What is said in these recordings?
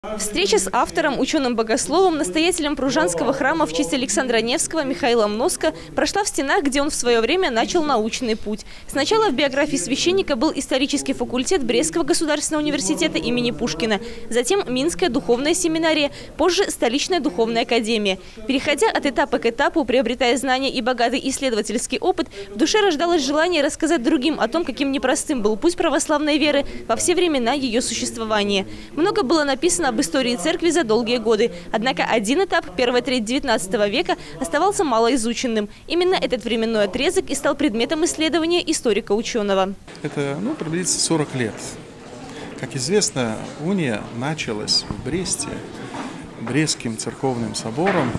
Встреча с автором, ученым-богословом, настоятелем Пружанского храма в честь Александра Невского Михаилом Носко прошла в стенах, где он в свое время начал научный путь. Сначала в биографии священника был исторический факультет Брестского государственного университета имени Пушкина, затем Минская духовная семинария, позже Столичная духовная академия. Переходя от этапа к этапу, приобретая знания и богатый исследовательский опыт, в душе рождалось желание рассказать другим о том, каким непростым был путь православной веры во все времена ее существования. Много было написано об истории церкви за долгие годы. Однако один этап, первая треть XIX века, оставался малоизученным. Именно этот временной отрезок и стал предметом исследования историка-ученого. Это приблизительно 40 лет. Как известно, уния началась в Бресте Брестским церковным собором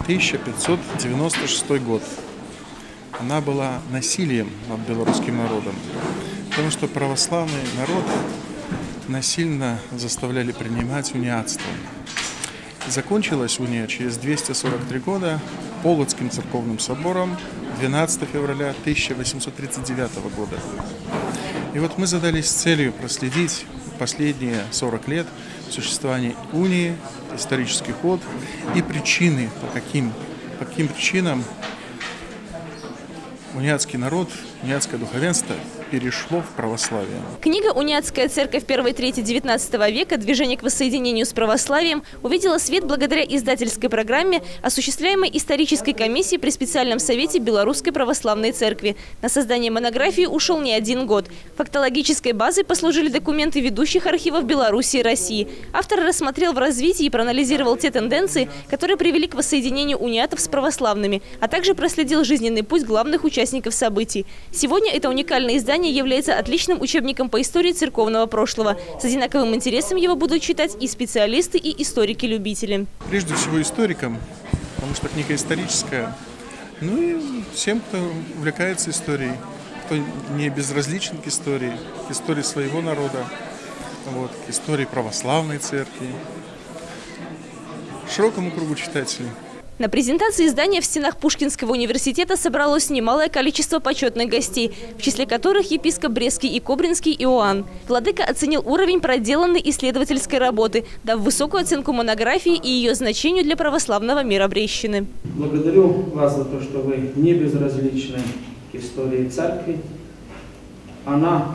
1596 год. Она была насилием над белорусским народом, потому что православный народ насильно заставляли принимать униатство. Закончилась уния через 243 года Полоцким церковным собором 12 февраля 1839 года. И вот мы задались целью проследить последние 40 лет существования унии, исторический ход и причины, по каким причинам униатский народ, униатское духовенство перешло в православие. Книга «Униатская церковь первой трети XIX века. Движение к воссоединению с православием» увидела свет благодаря издательской программе, осуществляемой исторической комиссией при специальном совете Белорусской православной церкви. На создание монографии ушел не один год. Фактологической базой послужили документы ведущих архивов Беларуси и России. Автор рассмотрел в развитии и проанализировал те тенденции, которые привели к воссоединению униатов с православными, а также проследил жизненный путь главных участников событий. Сегодня это уникальное издание является отличным учебником по истории церковного прошлого. С одинаковым интересом его будут читать и специалисты, и историки-любители. Прежде всего историкам, потому что книга историческая, и всем, кто увлекается историей, кто не безразличен к истории своего народа, к истории православной церкви, широкому кругу читателей. На презентации издания в стенах Пушкинского университета собралось немалое количество почетных гостей, в числе которых епископ Брестский и Кобринский Иоанн. Владыка оценил уровень проделанной исследовательской работы, дав высокую оценку монографии и ее значению для православного мира Брестщины. Благодарю вас за то, что вы не безразличны к истории церкви. Она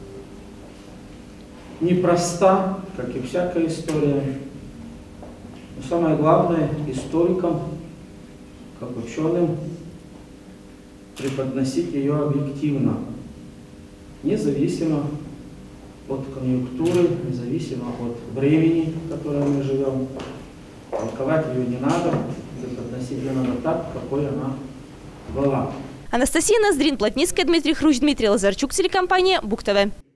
непроста, как и всякая история. Но самое главное, историкам, как ученым, преподносить ее объективно, независимо от конъюнктуры, независимо от времени, в котором мы живем. Толковать ее не надо, преподносить ее надо так, какой она была. Анастасия Ноздрин, Плотницкая, Дмитрий Хрущ, Дмитрий Лазарчук, телекомпания БугТV.